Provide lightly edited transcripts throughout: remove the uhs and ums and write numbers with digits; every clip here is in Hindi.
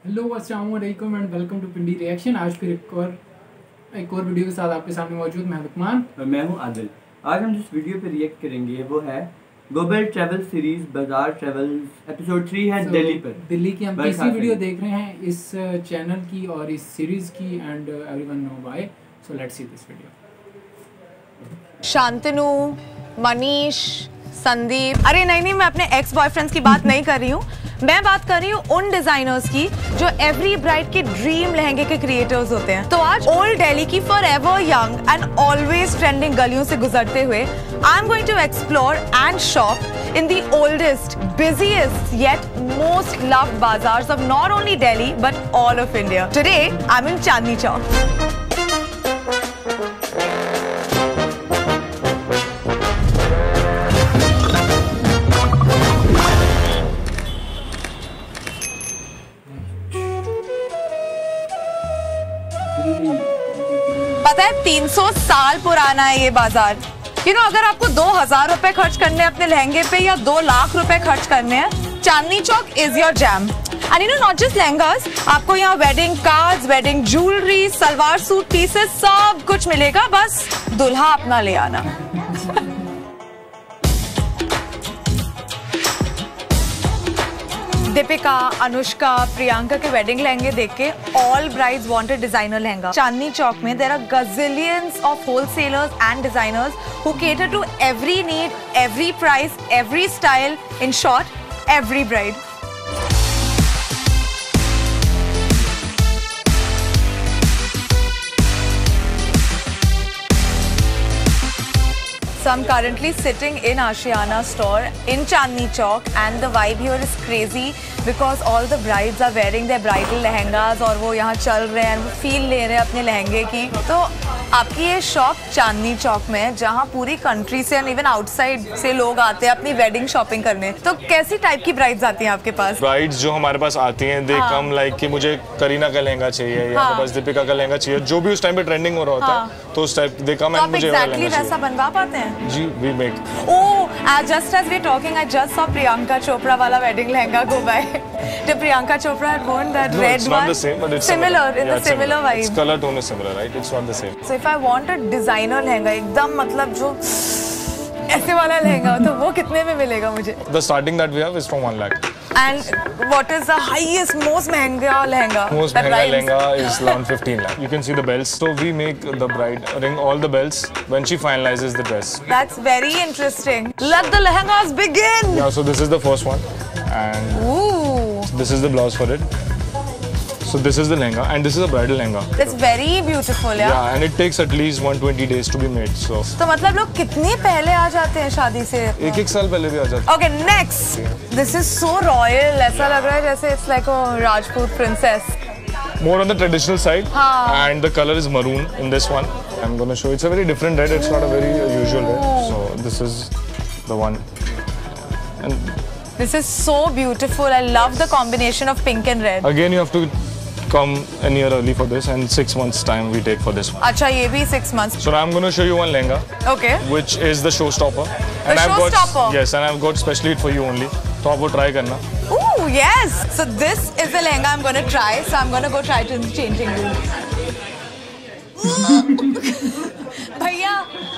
हेलो अस्सलाम वालेकुम and welcome to Pindi reaction. आज फिर एक और वीडियो के साथ आपके सामने मौजूद मैं लुकमान और मैं हूं आदिल। आज हम जिस वीडियो पे रिएक्ट करेंगे वो है ग्लोबल ट्रैवल सीरीज बाजार ट्रैवल्स एपिसोड 3 है दिल्ली पर। दिल्ली की हम तीसरी वीडियो देख रहे हैं इस चैनल की और इस सीरीज की end everyone know why. So let's see this video. Shantanu, Manish, Sandeep, अरे नहीं मैं अपने एक्स बॉयफ्रेंड्स की बात नहीं कर रही हूँ, मैं बात कर रही हूँ उन डिजाइनर्स की जो एवरी ब्राइड के ड्रीम लहंगे के क्रिएटर्स होते हैं। तो आज ओल्ड दिल्ली की forever young and always trending गलियों से गुजरते हुए I am going to explore and shop in the oldest, busiest yet most loved bazaars of not only Delhi but all of India. Today I'm in Chandni Chowk. पता है 300 साल पुराना है ये बाजार। अगर आपको 2000 रुपए खर्च करने हैं अपने लहंगे पे या 2 लाख रुपए खर्च करने हैं, Chandni Chowk is your jam. And not just lehengas, आपको यहाँ wedding cards, wedding jewellery, salwar suit pieces सब कुछ मिलेगा, बस दुल्हा अपना ले आना। दीपिका, अनुष्का, प्रियंका के वेडिंग लहंगे देख के all brides wanted designer lehenga. Chandni Chowk में there are gazillions of wholesalers and designers who cater to every need, every price, every style, in short every bride. So I'm currently sitting in Ashiana store in Chandni Chowk and the vibe here is crazy because all the brides are wearing their bridal lehengas और वो यहाँ चल रहे हैं, वो फील ले रहे हैं अपने लहंगे की। तो आपकी ये शॉप चांदनी चौक में है जहाँ पूरी कंट्री से एंड इवन आउटसाइड से लोग आते हैं अपनी वेडिंग शॉपिंग करने। तो कैसी टाइप की ब्राइड्स आती हैं आपके पास? ब्राइड्स जो हमारे पास आती हैं दे कम लाइक कि मुझे करीना का लहंगा चाहिए या बस दीपिका का लहंगा चाहिए, जो भी उस टाइम पे ट्रेंडिंग हो रहा होता है तो उस टाइप दे कम एंड मुझे एग्जैक्टली वैसा बनवा पाते हैं? जी we make. Oh, just as we talking I just saw Priyanka Chopra वाला wedding lehenga go by. Did Priyanka Chopra had worn that red one? It's not the same, but it's similar in the similar vibe. Its color tone is similar, right? It's not the same. So if I want a designer lehenga एकदम मतलब जो ऐसे वाला लहंगा हो तो वो कितने में मिलेगा मुझे? The starting that we have is from 1 lakh. And what is the highest, most महंगा लहंगा? Most महंगा lehenga is around 15 lakh. You can see the belts. So we make the bride ring all the bells when she finalizes the dress. That's very interesting. Let the lehengas begin. Yeah, so this is the first one, and this is the blouse for it. So this is the lehenga, and this is a bridal lehenga. It's very beautiful, yeah. Yeah, and it takes at least 120 days to be made. So. तो मतलब लोग कितने पहले आ जाते हैं शादी से? एक साल पहले भी आ जाते हैं. Okay, next. This is so royal. ऐसा लग रहा है जैसे it's like a Rajput princess. More on the traditional side, and the color is maroon in this one. I'm gonna show. It's a very different red. It's not a very usual red. So this is the one. And this is so beautiful. I love the combination of pink and red. Again, you have to come a year early for this, and 6 months time we take for this one. अच्छा, ये भी 6 months. So now I'm gonna show you one lehenga. Okay. Which is the showstopper. The showstopper. Yes, and I've got specially it for you only. तो आप वो try करना. Ooh, yes. So this is the lehenga I'm gonna try. So I'm gonna go try it in the changing room. भैया.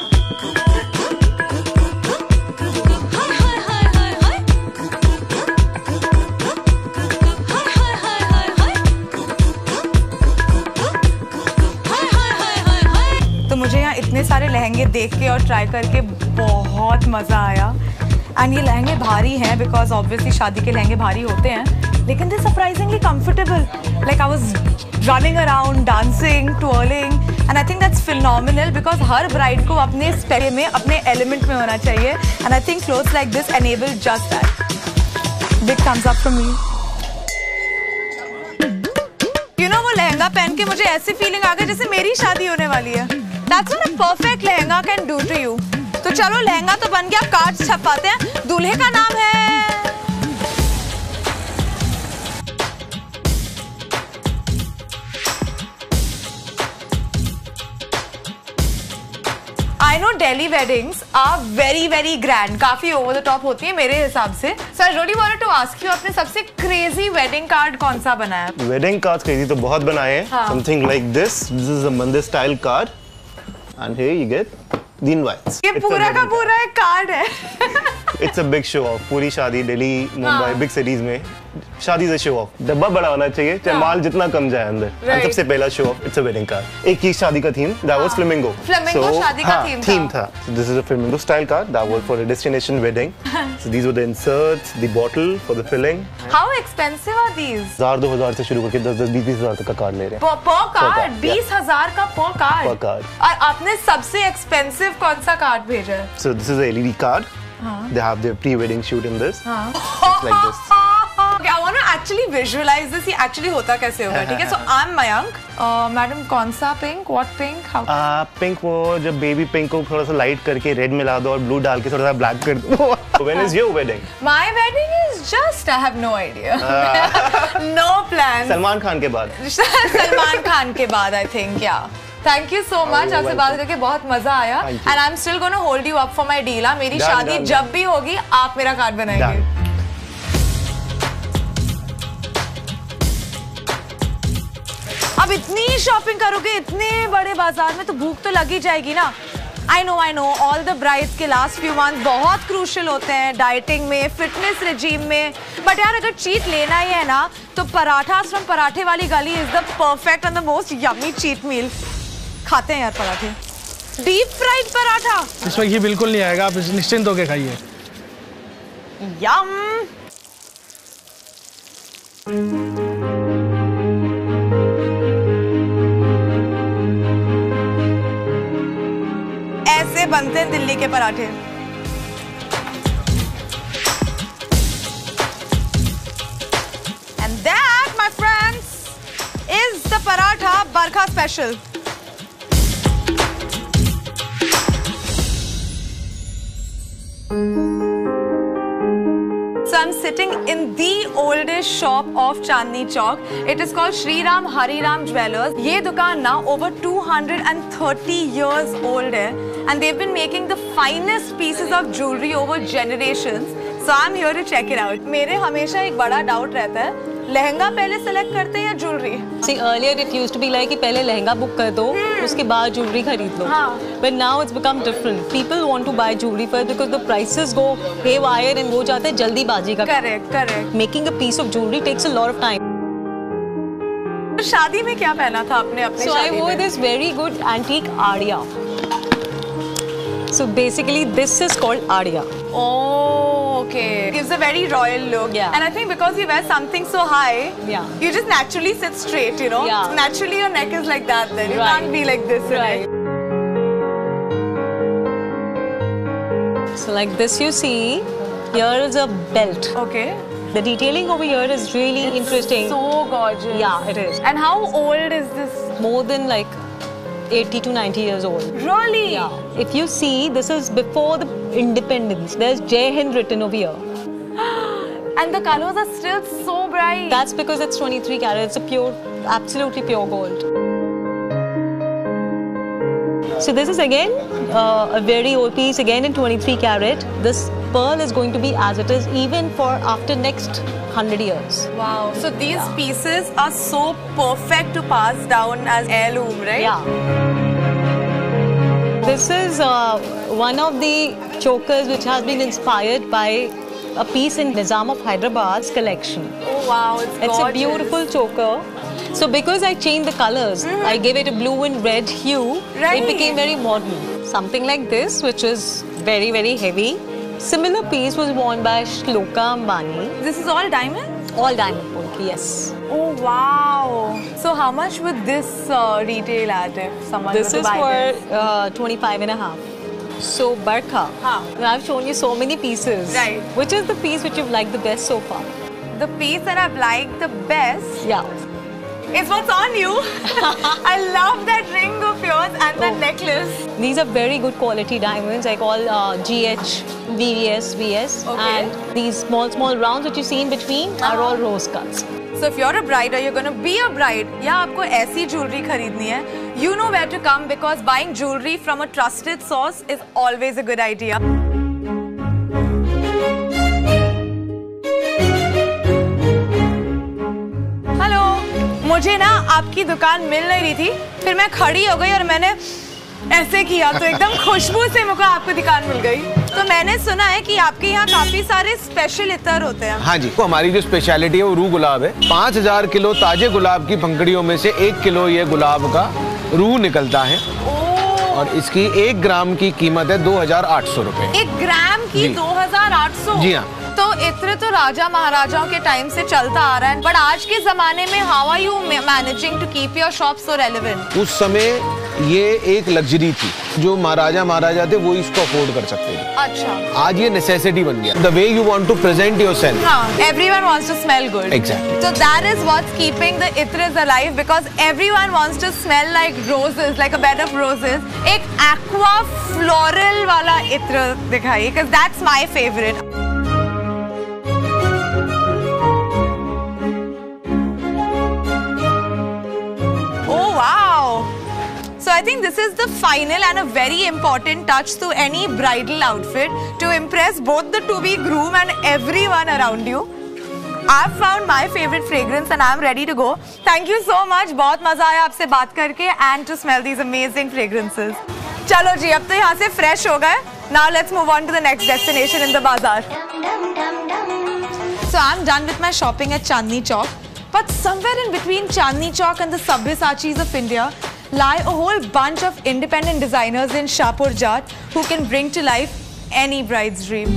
मुझे यहाँ इतने सारे लहंगे देख के और ट्राई करके बहुत मज़ा आया। एंड ये लहंगे भारी हैं बिकॉज ऑब्वियसली शादी के लहंगे भारी होते हैं, लेकिन they surprisingly comfortable. Like I was running around, dancing, twirling, and I think that's phenomenal because हर ब्राइड को अपने स्टाइल में, अपने एलिमेंट में होना चाहिए। And I think clothes like this enable just that. Big thumbs up from me. वो लहंगा पहन के मुझे ऐसी फीलिंग आ गई जैसे मेरी शादी होने वाली है। That's what a perfect lehenga can do to you. तो चलो लहंगा तो बन गया, कार्ड्स छपवाते हैं। दूल्हे का नाम है I I know Delhi weddings are very grand, काफी over the top होती है मेरे हिसाब से. So I really wanted to ask you, आपने सबसे crazy wedding card कौन सा बनाया? Wedding cards crazy तो बहुत बनाए हैं. Something like this. This is a Mandir style card, and here you get the invites. ये पूरा का पूरा एक card है. It's a big show off. पूरी शादी दिल्ली, मुंबई, big cities में शादी से शो ऑफ. डब्बा बड़ा होना चाहिए, चाहे माल जितना कम जाए अंदर. And सबसे पहला show off, it's a wedding card. एक ही शादी का थीम, that was flamingo. Flamingo शादी का थीम था. So this is a flamingo style card that was for a destination wedding. So these were the inserts, the bottle for the filling. How expensive are these? 1000-2000 से शुरू करके 10-20 हज़ार तक का कार्ड ले रहे हैं. Per card? 20,000 का per card? Per card. और आपने सबसे expensive कौन सा कार्ड भेजा है? So this is a LED card. They have their pre-wedding shoot in this. It's like this. Okay, I want to actually visualize this. ये actually होता कैसे होगा, ठीक है? So I'm Mayank. Madam, कौन सा pink? What pink? How? Pink वो जब baby pink को थोड़ा सा light करके red मिला दो और blue डाल के थोड़ा सा black कर दो. When is your wedding? My wedding is just, I have no idea. No plans. Salman Khan के बाद. सलमान खान के बाद, I think, yeah. Thank you so much. आपसे बात करके बहुत मजा आया. And I'm still going to hold you up for my deal. मेरी शादी जब भी होगी, आप मेरा कार्ड बनाएंगे. अब इतनी शॉपिंग करोगे इतने बड़े बाजार में तो भूख तो लग ही जाएगी ना. I know. All the brides के last few months बहुत crucial होते हैं डाइटिंग में, फिटनेस regime में. But यार अगर cheat लेना ही है ना तो पराठास from पराठे वाली गली is the perfect and the most yummy cheat meal. खाते हैं यार पराठे. Deep fried paratha. इसमें घी बिल्कुल नहीं आएगा, आप निश्चिंत होके खाइए. Yum. ऐसे बनते हैं दिल्ली के पराठे. And that, my friends, is the paratha Barkha special. So I'm sitting in the oldest shop of Chandni Chowk. It is called Shri Ram Hari Ram Jewellers. ये दुकान ना over 230 years old है, and they've been making the finest pieces of jewelry over generations. So I'm here to check it out. मेरे हमेशा एक बड़ा doubt रहता है, लहंगा पहले select करते हैं या jewelry? See, earlier it used to be like कि पहले लहंगा book कर दो, उसके बाद jewelry खरीद लो. But now it's become different. People want to buy jewelry first because the prices go haywire and वो जाते हैं जल्दीबाजी का. Correct. Making a piece of jewelry takes a lot of time. शादी में क्या पहना था आपने अपने So शादी I wore में? this very good antique Adia. So basically this is called Adia. Oh, okay. Gives a very royal look. Yeah. And I think because you wear something so high, Yeah. you just naturally sit straight, you know? Yeah. Naturally your neck is like that then. You Right. can't be like this. Right. So like this you see, here is a belt. Okay. The detailing over here is really interesting. So gorgeous. Yeah, it is. And how old is this? More than like 80 to 90 years old. Really? Yeah. If you see, this is before the independence. There's Jai Hind written over here. And the colors are still so bright. That's because it's 23 karat. It's a pure, absolutely pure gold. So this is again a very old piece, again in 23 karat. This pearl is going to be as it is even for after next 100 years. Wow. So these pieces are so perfect to pass down as heirloom, right? Yeah. This is one of the chokers which has been inspired by a piece in Nizam of Hyderabad's collection. Oh wow, it's gorgeous. It's a beautiful choker. So because I changed the colors, I gave it a blue and red hue, Right. it became very modern. Something like this, which is very, very heavy. Similar piece was worn by Shloka Ambani. This is all diamond? All diamond work, yes. Oh wow. So how much would this retail at if someone This were is to buy this? for 25 and a half. So Barkha, I've shown you so many pieces. Right. Which is the piece which you've liked the best so far? The piece that I've liked the best Yeah. is what's on you. I love that ring of yours and the necklace. These are very good quality diamonds. I call GH, VVS, VS. Okay. And these small rounds that you see in between are all rose cuts. So if you're a bride or you're going to be a bride, या आपको ऐसी jewelry खरीदनी है, you know where to come because buying jewelry from a trusted source is always a good idea. Hello, मुझे ना आपकी दुकान मिल नहीं रही थी, फिर मैं खड़ी हो गई और मैंने ऐसे किया तो एकदम खुशबू से मुझे आपको दुकान मिल गई। तो मैंने सुना है कि आपके यहाँ काफी सारे स्पेशल इत्र होते हैं। हाँ जी, तो हमारी जो स्पेशलिटी है वो रूह गुलाब है। 5000 किलो ताजे गुलाब की पंखड़ियों में से 1 किलो ये गुलाब का रूह निकलता है और इसकी 1 ग्राम की कीमत है 2800 रुपए। 1 ग्राम की 2800? जी हाँ। तो इत्र तो राजा महाराजाओं के टाइम से चलता आ रहा है, बट आज के जमाने में how are you managing to keep your shop so relevant? उस समय ये एक लग्जरी थी, जो महाराजा थे वो इसको अफोर्ड कर सकते थे। अच्छा, आज ये नेसेसिटी बन गया। The way you want to present yourself, everyone wants to smell good. Exactly. So that is what's keeping the itras alive because everyone wants to smell like roses, like a bed of roses. एक aqua floral वाला इत्र दिखाइए, because that's my favorite. Oh wow! So I think this is the final and a very important touch to any bridal outfit to impress both the to-be groom and everyone around you. I've found my favorite fragrance and I'm ready to go. Thank you so much. बहुत मजा आया आपसे बात करके and to smell these amazing fragrances. चलो जी, अब तो यहाँ से fresh हो गए. Now let's move on to the next destination in the bazaar. So I'm done with my shopping at Chandni Chowk. But somewhere in between Chandni Chowk and the Sabyasachees of India lie a whole bunch of independent designers in Shahpur Jat who can bring to life any bride's dream.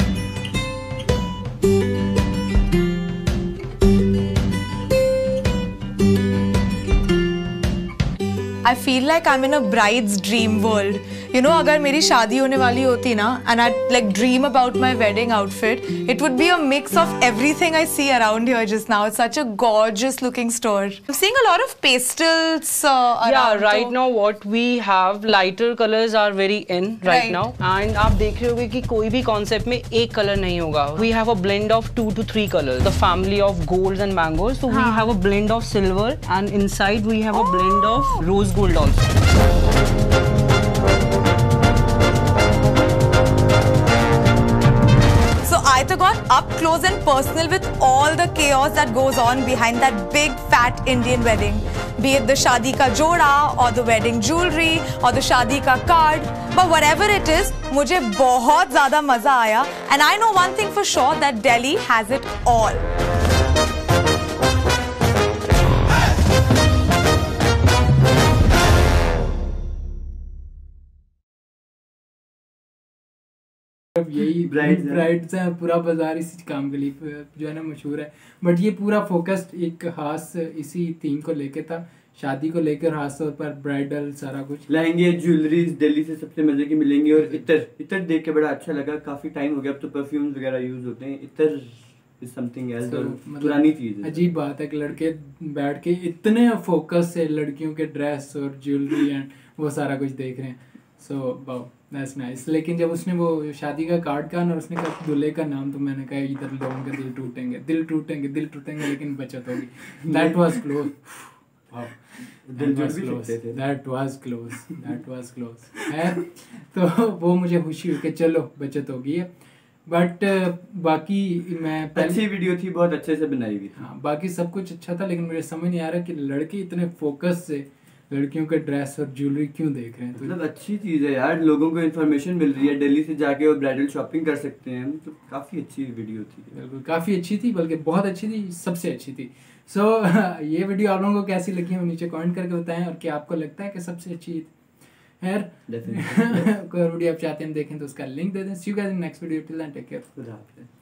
I feel like I'm in a bride's dream world. You know, अगर मेरी शादी होने वाली होती ना, and I'd like dream about my wedding outfit, it would be a mix of everything I see around here just now. It's such a gorgeous looking store. I'm seeing a lot of pastels around. Yeah, right now what we have, lighter colors are very in right now. And आप देख रहे होगे कि कोई भी concept में एक color नहीं होगा. We have a blend of 2 to 3 colors. The family of golds and mangoes. So we have a blend of silver, and inside we have a blend of rose gold also. I got up close and personal with all the chaos that goes on behind that big fat Indian wedding. Be it the shaadi ka joda or the wedding jewelry or the shaadi ka card. But whatever it is, मुझे बहुत ज़्यादा मज़ा आया. And I know one thing for sure, that Delhi has it all. यही ब्राइड्स हैं, पूरा बाजार इसी काम के लिए जो है ना मशहूर है. बट ये पूरा फोकस्ड एक खास इसी थीम को लेके था, शादी को लेकर, खास तौर पर ब्राइडल सारा कुछ. लहंगे ज्वेलरीज दिल्ली से सबसे मजे की मिलेंगी. और इतर देख के बड़ा अच्छा लगा. काफी टाइम हो गया, अब तो परफ्यूम्स वगैरह यूज होते हैं. इतर इज समथिंग एल्स, पुरानी चीज है. अजीब बात है कि लड़के बैठ के इतने फोकस से लड़कियों के ड्रेस और ज्वेलरी एंड वो सारा कुछ देख रहे हैं. So wow, that's nice. लेकिन जब उसने वो शादी का कार्ड कहा और उसने कहा दूल्हे का नाम, तो मैंने कहा इधर लोगों के दिल टूटेंगे, लेकिन बचत होगी. That was close. That was close है. तो वो मुझे खुशी हुई कि चलो बचत होगी है. बट बाकी मैं अच्छी वीडियो थी, बहुत अच्छे से बनाई हुई थी. हाँ, बाकी सब कुछ अच्छा था, लेकिन मुझे समझ नहीं आ रहा कि लड़के इतने फोकस से लड़कियों के ड्रेस और ज्वेलरी क्यों देख रहे हैं. मतलब अच्छी चीज़ है यार, लोगों को इन्फॉर्मेशन मिल रही है. दिल्ली से जाके वो ब्राइडल शॉपिंग कर सकते हैं. मतलब काफ़ी अच्छी वीडियो थी. बिल्कुल काफ़ी अच्छी थी, बल्कि बहुत अच्छी थी, सबसे अच्छी थी. सो ये वीडियो आप लोगों को कैसी लगी है नीचे कमेंट करके बताएं, और क्या आपको लगता है कि सबसे अच्छी है. कोई वीडियो आप चाहते हैं देखें तो उसका लिंक दे दें. See you guys in next video. Till then take care.